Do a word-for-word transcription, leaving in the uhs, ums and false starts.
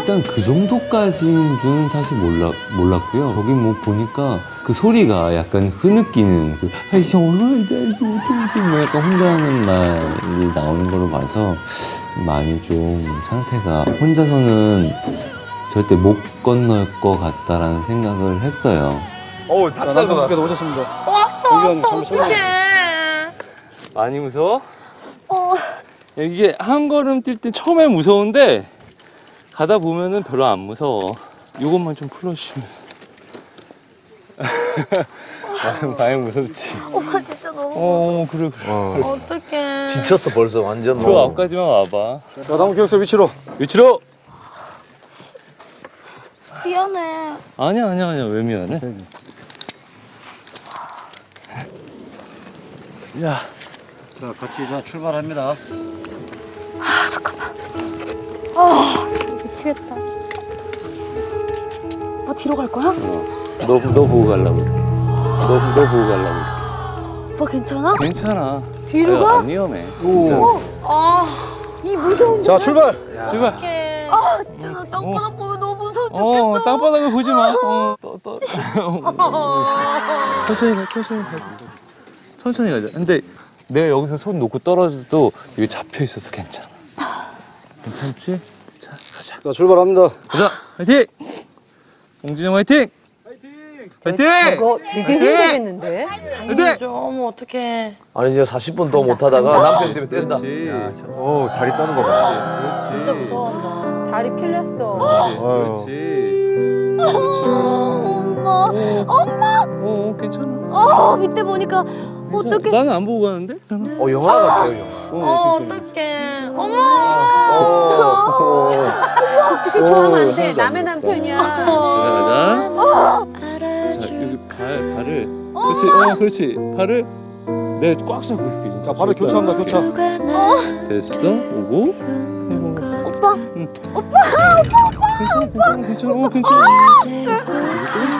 일단 그 정도까지인 줄은 사실 몰라, 몰랐고요. 거기 뭐 보니까 그 소리가 약간 흐느끼는 그 하이쇼 뭐 약간 혼자하는 말이 나오는 걸로 봐서 많이 좀 상태가 혼자서는 절대 못 건널 것 같다라는 생각을 했어요. 어우, 닭살도 났어. 오셨습니다. 왔어 왔어 어떡해. 많이 무서워? 어. 이게 한 걸음 뛸 때 처음에 무서운데 가다 보면은 별로 안 무서워. 이것만 좀 풀어주시면. 많이 무섭지. 오빠 진짜 너무 어 그래 그래. 어. 어떡해. 지쳤어 벌써 완전 저 뭐. 앞까지만 와봐. 자, 나무 기억서 위치로. 위치로. 미안해. 아니야 아니야 아니야 왜 미안해? 야. 자, 같이 자 출발합니다. 아 잠깐만. 아 미치겠다. 오빠 뒤로 갈 거야? 너, 너 보고 가려고 그래. 너, 너 보고 가려고 그래. 오빠 괜찮아? 괜찮아. 뒤로 아유, 가? 안 위험해. 진짜. 어? 아이 무서운 자, 출발. 이봐. 아 진짜 나 땅바닥 보면 너무 무서워 죽겠어. 어, 땅바닥을 보지 마. 어, 떠, 떠. 천천히 가, 천천히 가자. 천천히 가자. 근데 내가 여기서 손 놓고 떨어져도 이게 잡혀 있어서 괜찮아. 괜찮지? 자, 가자. 자, 출발합니다. 가자. 화이팅! 홍진영 화이팅! 화이팅! 저거 되게 힘들겠는데? 화이팅! 좀 어떡해. 아니 이제 사십 분 더 못하다가 남편 때문에 뗀다. 그렇지. 오, 다리 떠는 거 봐. 그렇지. 진짜 무서워한다. 다리 필렸어. 그렇지. 그렇지. 엄마. 엄마. 어, 괜찮아. 어 밑에 보니까 어떡해. 나는 안 보고 가는데? 어 영화 같아요 영화. 어 어떡해. 어머. 어. 국주 씨 좋아하면 안 돼. 남의 남편이야. 가자, 가자. 자, 여기 발, 발을. 그렇지, 어, 그렇지. 발을 내가 꽉 잡고 있을게. 진짜. 자, 바로 교차합니다. 교차. 됐어? 오고. 오빠. 괜찮아, 괜찮아, 괜찮아. 어, 괜찮아. 이거 조금씩